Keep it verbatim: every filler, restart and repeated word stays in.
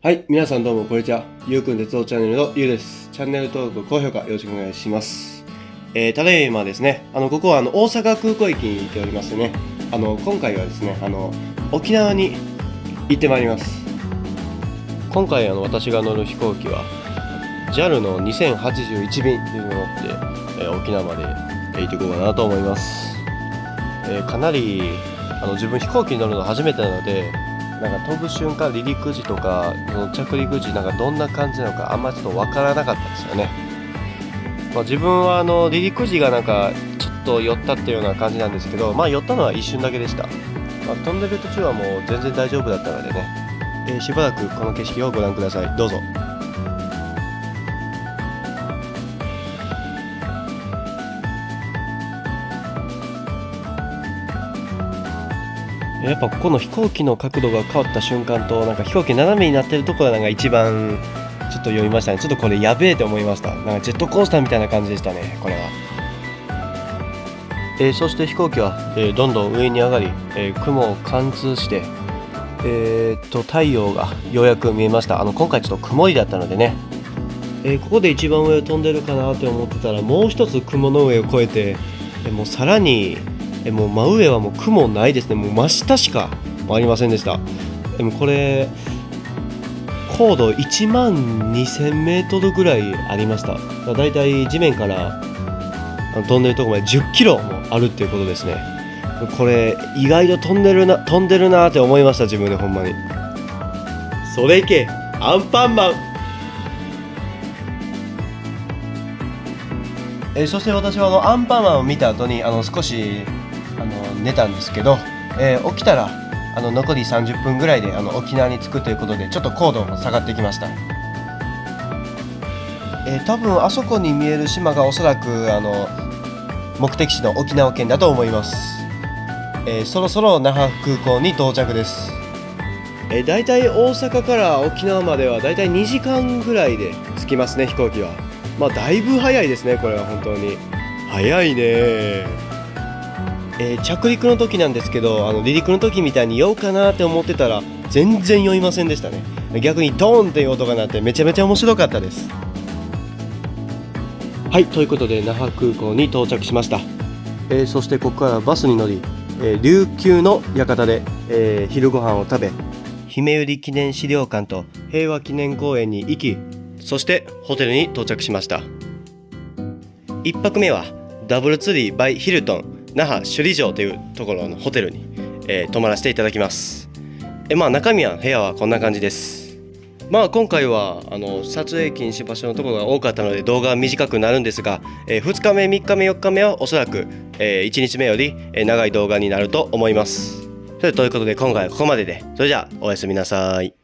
はい、皆さんどうもこんにちは。ゆうくん鉄道チャンネルのゆうです。チャンネル登録、高評価よろしくお願いします。えー、ただいまですね、あの、ここはあの、大阪空港駅に行っておりましてね、あの、今回はですね、あの、沖縄に行ってまいります。今回あの、私が乗る飛行機は、ジャル のにせんはちじゅういち便っていうのを乗って、えー、沖縄まで行っていこうかなと思います。えー、かなり、あの、自分飛行機に乗るの初めてなので、なんか飛ぶ瞬間離陸時とかその着陸時なんかどんな感じなのかあんまちょっとわからなかったですよね。まあ、自分はあの離陸時がなんかちょっと寄ったっていうような感じなんですけど、まあ寄ったのは一瞬だけでした。まあ、飛んでる途中はもう全然大丈夫だったのでね、えー、しばらくこの景色をご覧ください。どうぞ。やっぱここの飛行機の角度が変わった瞬間となんか飛行機斜めになってるところがなんか一番ちょっと読みましたね。ちょっとこれやべえと思いました。なんかジェットコースターみたいな感じでしたね、これは。えー、そして飛行機は、えー、どんどん上に上がり、えー、雲を貫通して、えー、っと太陽がようやく見えました。あの今回ちょっと曇りだったのでね、えー、ここで一番上を飛んでるかなって思ってたらもう一つ雲の上を越えて、えー、もうさらにえもう真上はもう雲ないですね。もう真下しかありませんでした。でもこれ高度いちまんにせんメートルぐらいありました。だいたい地面から飛んでるところまでじゅっキロもあるっていうことですね。これ意外と飛んでるな飛んでるなって思いました、自分でほんまに。それいけアンパンマン。えそして私はあのアンパンマンを見た後にあの少しあの寝たんですけど、えー、起きたらあの残りさんじゅっぷんぐらいであの沖縄に着くということでちょっと高度も下がってきました。えー、多分あそこに見える島がおそらくあの目的地の沖縄県だと思います。えー、そろそろ那覇空港に到着です。えー、だいたい大阪から沖縄まではだいたいにじかんぐらいで着きますね、飛行機は。まあだいぶ早いですね、これは本当に早いね。えー、着陸の時なんですけど、あの離陸の時みたいに酔うかなって思ってたら全然酔いませんでしたね。逆にドーンっていう音が鳴ってめちゃめちゃ面白かったです。はい、ということで那覇空港に到着しました。えー、そしてここからバスに乗り、えー、琉球の館で、えー、昼ご飯を食べ、姫百合記念資料館と平和記念公園に行き、そしてホテルに到着しました。いっぱくめはダブルツリーバイヒルトン那覇首里城というところのホテルに、えー、泊まらせていただきます。えまあ中身は部屋はこんな感じです。まあ今回はあの撮影禁止場所のところが多かったので動画は短くなるんですが、えー、ふつかめみっかめよっかめはおそらく、えー、いちにちめより長い動画になると思います。それということで今回はここまでで、それじゃあおやすみなさい。